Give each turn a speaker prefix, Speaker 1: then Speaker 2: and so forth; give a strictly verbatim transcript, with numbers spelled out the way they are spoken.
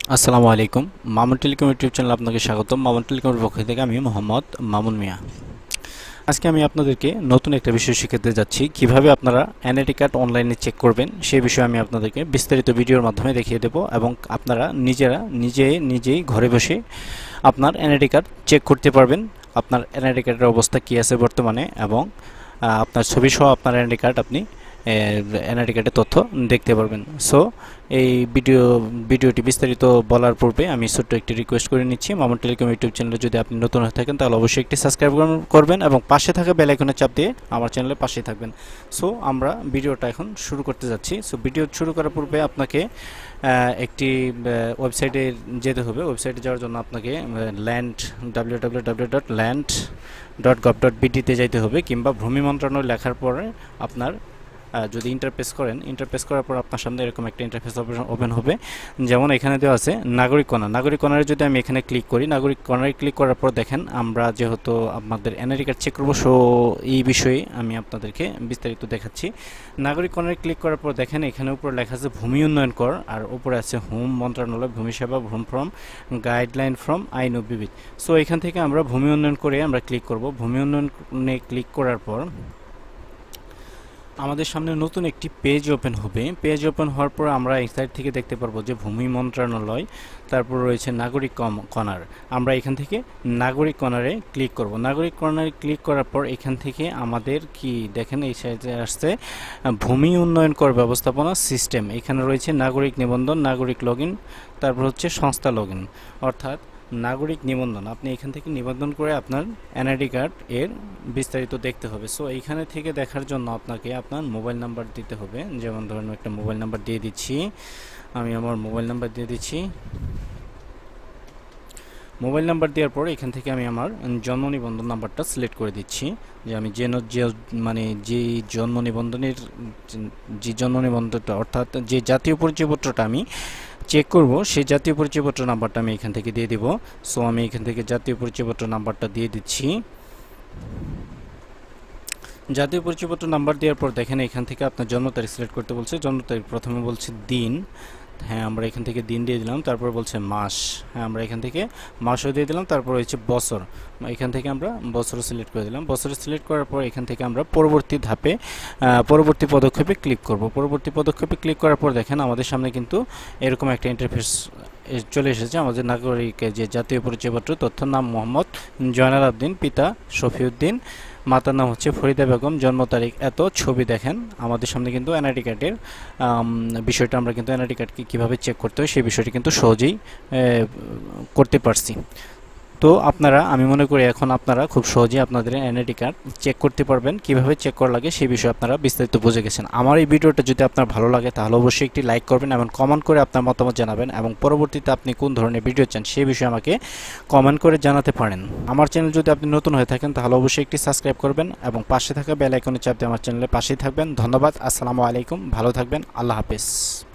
Speaker 1: আসসালামু আলাইকুম। Mamun telecom YouTube চ্যানেলে আপনাকে স্বাগতম। মামুন টেলিকমের পক্ষ থেকে আমি মোহাম্মদ মামুন মিয়া। আজকে আমি আপনাদেরকে নতুন একটা বিষয় শিখাতে যাচ্ছি, কিভাবে আপনারা এনআইড কার্ড অনলাইনে চেক করবেন সেই বিষয়ে আমি আপনাদেরকে বিস্তারিত ভিডিওর মাধ্যমে দেখিয়ে দেব এবং আপনারা নিজেরা নিজে নিজেই ঘরে বসে আপনার এনআইড কার্ড চেক করতে পারবেন। আপনার এনআইড কার্ডের অবস্থা কী আছে বর্তমানে এবং আপনার ছবি সহ আপনার এনআইড কার্ড আপনি এনআইড কার্ডের তথ্য দেখতে পারবেন। সো এই ভিডিও ভিডিওটি বিস্তারিত বলার পূর্বে আমি ছোট্ট একটি রিকোয়েস্ট করে নিচ্ছি, মামুন টেলিকম ইউটিউব চ্যানেলে যদি আপনি নতুন হয়ে থাকেন তাহলে অবশ্যই একটি সাবস্ক্রাইব করবেন এবং পাশে থাকা বেল আইকনে চাপ দিয়ে আমার চ্যানেলের পাশেই থাকবেন। সো আমরা ভিডিওটা এখন শুরু করতে যাচ্ছি। সো ভিডিও শুরু করার পূর্বে আপনাকে একটি ওয়েবসাইটে যেতে হবে। ওয়েবসাইটে যাওয়ার জন্য আপনাকে land W W W dot land dot gov ডট বিডিতে যাইতে হবে, কিংবা ভূমি মন্ত্রণালয় লেখার পরে আপনার যদি ইন্টারফেস করেন, ইন্টারফেস করার পর আপনার সামনে এরকম একটা ইন্টারফেস ওপেন হবে। যেমন এখানে দেওয়া আছে নাগরিক কর্নার। নাগরিক কর্নারে যদি আমি এখানে ক্লিক করি, নাগরিক কর্নারে ক্লিক করার পর দেখেন আমরা যেহেতু আপনাদের এনআইডি কার্ড চেক করবো, সো এই বিষয়ে আমি আপনাদেরকে বিস্তারিত দেখাচ্ছি। নাগরিক কর্নারে ক্লিক করার পর দেখেন এখানে উপরে লেখা আছে ভূমি উন্নয়ন কর, আর উপরে আছে হোম মন্ত্রণালয়, ভূমি সেবা, ভূমি ফ্রম গাইডলাইন ফ্রম আইন ও বিবিধ। সো এখান থেকে আমরা ভূমি উন্নয়ন করে আমরা ক্লিক করব। ভূমি উন্নয়নে ক্লিক করার পর আমাদের সামনে নতুন একটি পেজ ওপেন হবে। পেজ ওপেন হওয়ার পর আমরা এই সাইড থেকে দেখতে পারবো যে ভূমি মন্ত্রণালয়, তারপর রয়েছে নাগরিক কর্নার। আমরা এখান থেকে নাগরিক কর্নারে ক্লিক করব। নাগরিক কর্নারে ক্লিক করার পর এখান থেকে আমাদের কি দেখেন এই সাইডে আসছে ভূমি উন্নয়ন কর ব্যবস্থাপনা সিস্টেম। এখানে রয়েছে নাগরিক নিবন্ধন, নাগরিক লগইন, তারপর হচ্ছে সংস্থা লগইন, অর্থাৎ নাগরিক নিবন্ধন। আপনি এখান থেকে নিবন্ধন করে আপনার এনআইডি কার্ড এর বিস্তারিত দেখতে হবে। সো এইখানে থেকে দেখার জন্য আপনাকে আপনার মোবাইল নাম্বার দিতে হবে। যেমন ধরুন একটা মোবাইল নাম্বার দিয়ে দিচ্ছি, আমি আমার মোবাইল নাম্বার দিয়ে দিচ্ছি। মোবাইল নাম্বার দেওয়ার পর এখান থেকে আমি আমার জন্ম নিবন্ধন নাম্বারটা সিলেক্ট করে দিচ্ছি, যে আমি যে মানে যে জন্ম নিবন্ধনের যে জন্ম নিবন্ধনটা অর্থাৎ যে জাতীয় পরিচয়পত্রটা আমি চেক করব সেই জাতীয় পরিচয়পত্র নাম্বারটা আমি এখান থেকে দিয়ে দিব। সো আমি এখান থেকে জাতীয় পরিচয়পত্র নাম্বারটা দিয়ে দিচ্ছি। জাতীয় পরিচয়পত্র নাম্বার দেওয়ার পর দেখেন এখান থেকে আপনার জন্ম তারিখ সিলেক্ট করতে বলছে। জন্ম তারিখ প্রথমে বলছে দিন, হ্যাঁ আমরা এখান থেকে দিন দিয়ে দিলাম। তারপর বলছে মাস, হ্যাঁ আমরা এখান থেকে মাসও দিয়ে দিলাম। তারপর হচ্ছে বছর, এখান থেকে আমরা বছর সিলেক্ট করে দিলাম। বছর সিলেক্ট করার পর এখান থেকে আমরা পরবর্তী ধাপে পরবর্তী পদক্ষেপে ক্লিক করব। পরবর্তী পদক্ষেপে ক্লিক করার পর দেখেন আমাদের সামনে কিন্তু এরকম একটা ইন্টারফেস চলে এসেছে। আমাদের নাগরিকের যে জাতীয় পরিচয়পত্র তথ্য, নাম মোহাম্মদ জয়নাল আবদিন, পিতা শফিউদ্দিন, মাতার নাম হচ্ছে ফরিদা বেগম, জন্ম তারিখ এত, ছবি দেখেন আমাদের সামনে কিন্তু এনআইডি কার্ডের বিষয়টা আমরা কিন্তু এনআইডি কার্ডকে কীভাবে চেক করতে হয় সেই বিষয়টি কিন্তু সহজেই করতে পারছি। তো আপনারা আমি মনে করি এখন আপনারা খুব সহজেই আপনাদের এনআইডি কার্ড চেক করতে পারবেন। কিভাবে চেক করা লাগে সেই বিষয়ে আপনারা বিস্তারিত বুঝে গেছেন। আমার এই ভিডিওটা যদি আপনার ভালো লাগে তাহলে অবশ্যই একটি লাইক করবেন এবং কমেন্ট করে আপনার মতামত জানাবেন, এবং পরবর্তীতে আপনি কোন ধরনের ভিডিও চান সেই বিষয়ে আমাকে কমেন্ট করে জানাতে পারেন। আমার চ্যানেল যদি আপনি নতুন হয়ে থাকেন তাহলে অবশ্যই একটি সাবস্ক্রাইব করবেন এবং পাশে থাকা বেল আইকনে চাপ দিয়ে আমার চ্যানেলের পাশেই থাকবেন। ধন্যবাদ। আসসালামু আলাইকুম। ভালো থাকবেন। আল্লাহ হাফেজ।